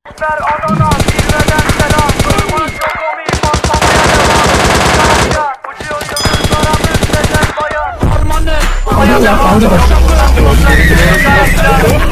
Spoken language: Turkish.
Ver Adana, zirveden selam. Durma çok komik, patlamaya devam. Uçuyor yıldızlara müptezel bayan. Ormanın, hayat devam.